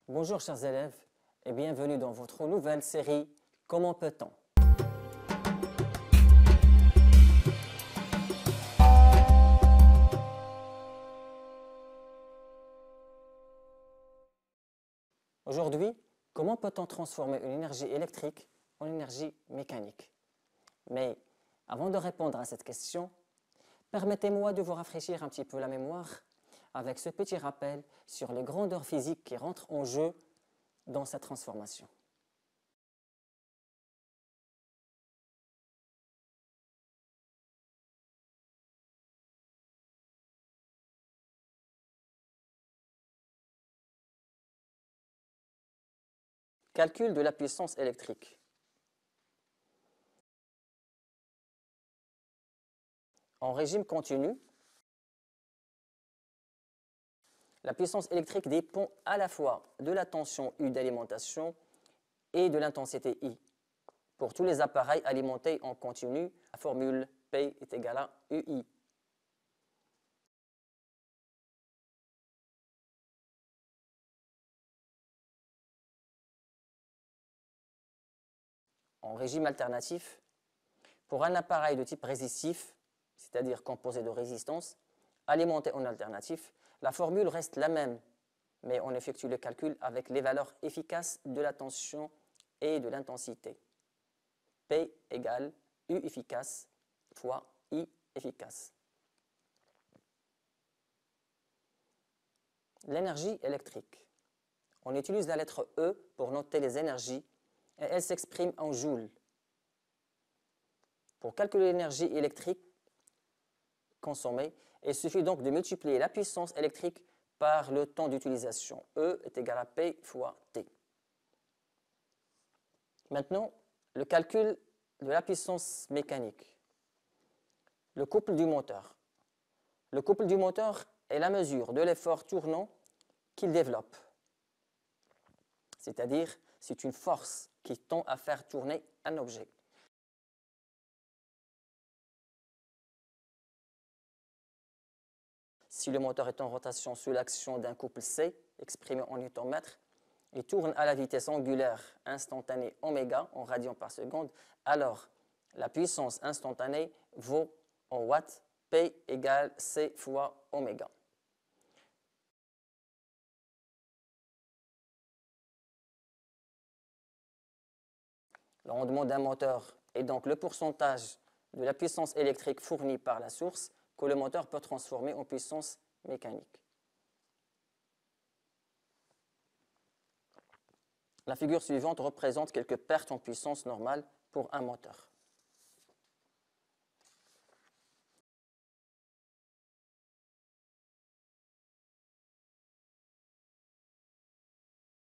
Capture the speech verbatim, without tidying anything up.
Bonjour chers élèves et bienvenue dans votre nouvelle série Comment peut-on? Aujourd'hui, comment peut-on transformer une énergie électrique en énergie mécanique? Mais avant de répondre à cette question, permettez-moi de vous rafraîchir un petit peu la mémoire avec ce petit rappel sur les grandeurs physiques qui rentrent en jeu dans cette transformation. Calcul de la puissance électrique. En régime continu, la puissance électrique dépend à la fois de la tension U d'alimentation et de l'intensité I. Pour tous les appareils alimentés en continu, la formule P est égale à U I. En régime alternatif, pour un appareil de type résistif, c'est-à-dire composé de résistance, alimenté en alternatif, la formule reste la même, mais on effectue le calcul avec les valeurs efficaces de la tension et de l'intensité. P égale U efficace fois I efficace. L'énergie électrique. On utilise la lettre E pour noter les énergies et elle s'exprime en joules. Pour calculer l'énergie électrique consommée, il suffit donc de multiplier la puissance électrique par le temps d'utilisation. E est égal à P fois T. Maintenant, le calcul de la puissance mécanique. Le couple du moteur. Le couple du moteur est la mesure de l'effort tournant qu'il développe. C'est-à-dire, c'est une force qui tend à faire tourner un objet. Si le moteur est en rotation sous l'action d'un couple C, exprimé en newton-mètre, il tourne à la vitesse angulaire instantanée oméga en radians par seconde, alors la puissance instantanée vaut en watts P égale C fois oméga. Le rendement d'un moteur est donc le pourcentage de la puissance électrique fournie par la source que le moteur peut transformer en puissance mécanique. La figure suivante représente quelques pertes en puissance normale pour un moteur.